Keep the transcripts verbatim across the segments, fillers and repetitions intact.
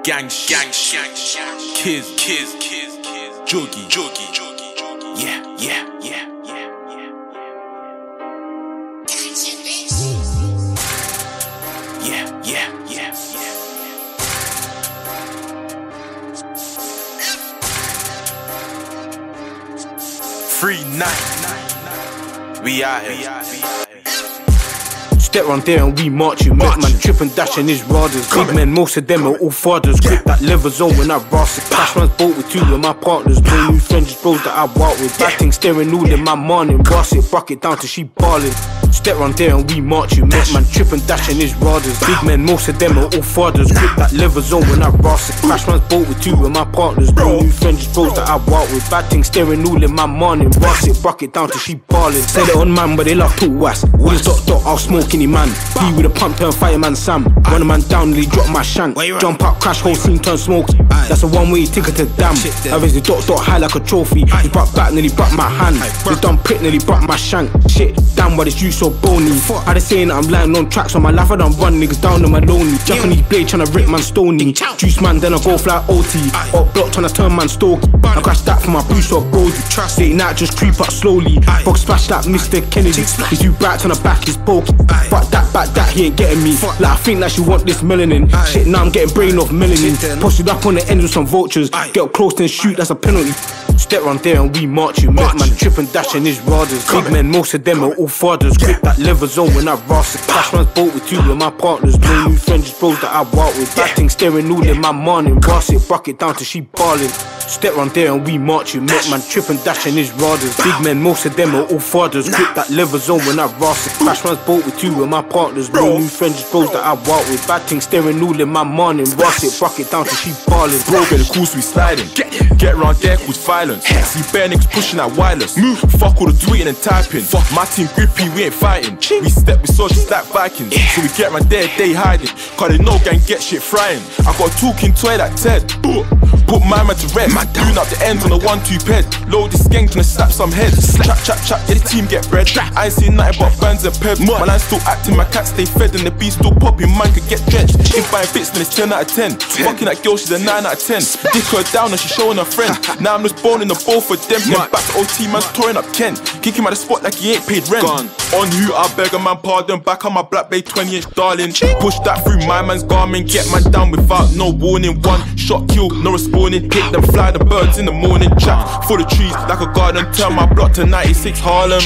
gang shit, gang shit, kids, kids, kids, kids, joggy, joggy, joggy, joggy, yeah, yeah, yeah, yeah, yeah, yeah, yeah, yeah, yeah. Free night, we out here. Step round there and we march you. Met man trip and dash in his riders. Big men, most of them are all fathers. Grip that leather zone when I brass it. Cash man's boat with two of my partners. No new friends, just bros that I walk with. Batting, staring all in my morning. Brass it, buck it down till she ballin'. Step round there and we march you. Met man trip and dash in his riders. Big men, most of them are all fathers. Grip that leather zone when I brass it. Cash man's boat with two of my partners. No new friends, just bros that I walk with. Batting, staring all in my morning. Brass it, buck it down till she ballin'. Said it on man, but they love talk was. All this dot dot, I'll smoke any man. He with a pump turn fireman Sam. Run a man down, nearly drop my shank. Jump up, crash, whole scene turn smoke. That's a one way ticket to damn. I raise the dot dot high like a trophy. He brought back, nearly brought my hand. They done prick, nearly brought my shank. Shit, damn, why this you so bony? I just saying that I'm lying on tracks on my life. I done run niggas down on my lonely. Japanese blade tryna rip man stony. Juice man, then I go fly O T. Up block tryna turn man stalky. I crash that for my Bruce or Brody. Late night just creep up slowly. Box splash that Mister Kennedy. He's too bright on the back, he's pokey. But that back that he ain't getting me. Like I think that she want this melanin. Shit, now I'm getting brain off melanin. Posted up on the end with some vultures. Get up close and shoot, that's a penalty. Step round there and we march you. Met man trip and dash in his riders. Big men, most of them are all fathers. Grip that leather zone when I brass it. Cash man's boat with two of my partners. No new friends, just bros that I walk with. Batting, staring all in my morning. Brass it, buck it down till she ballin'. Step round there and we march you. Met man trip and dash in his riders. Big men, most of them are all fathers. Grip that leather zone when I brass it. Cash man's boat with two of my partners. No new friends, just bros that I walk with. Batting, staring all in my morning. Brass it, buck it down till she ballin'. Bro, get the course we sliding. Get round there cause violence. See bare niggas pushing that wireless. Move. Fuck all the tweeting and typing. Fuck my team grippy, we ain't fighting. We step with soldiers like Vikings. So we get round there, they hiding. Cause they know gang get shit frying. I got a talking toy like Ted. Put my man to rest. Doing up the ends on the one two ped. Load this gang tryna slap some heads. Chat chat chat, yeah the team get bread. I ain't seen nothing but bands and pebs. My line still acting, my cat stay fed and the beast still popping. Man could get drenched. If buying fits then it's ten out of ten. Fucking that girl, she's a nine out of ten. Dick her down and she showing her friend. Now I'm just boning the both of them. Then back to O T, man's touring up Ken. Kick him out the spot like he ain't paid rent. Gone. On who I beg a man pardon. Back on my Black Bay twenty inch darling. Push that through my man's garment. Get man down without no warning. One shot kill, no respawning. Hit them fly the birds in the morning. Trap full of trees like a garden. Turn my block to ninety-six Harlem.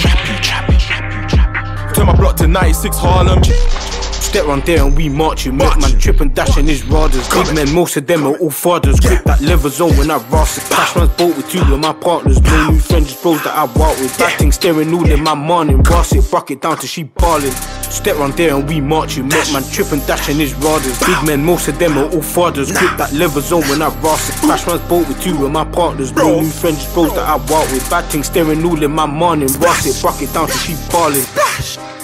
Turn my block to ninety-six Harlem. Step round there and we march you. Met man trip and dash in his riders. Big men, most of them are all fathers. Grip that leather zone when I brass it. Cash man's boat with two of my partners. No new friends, just bros that I walk with. Batting, staring all in my morning. Brass it, buck it down till she ballin'. Step round there and we march you. Met man trip and dash in his riders. Big men, most of them are all fathers. Grip that leather zone when I brass it. Cash man's boat with two of my partners. No new friends, just bros that I walk with. Batting, staring all in my morning. Brass it, buck it down till she ballin'.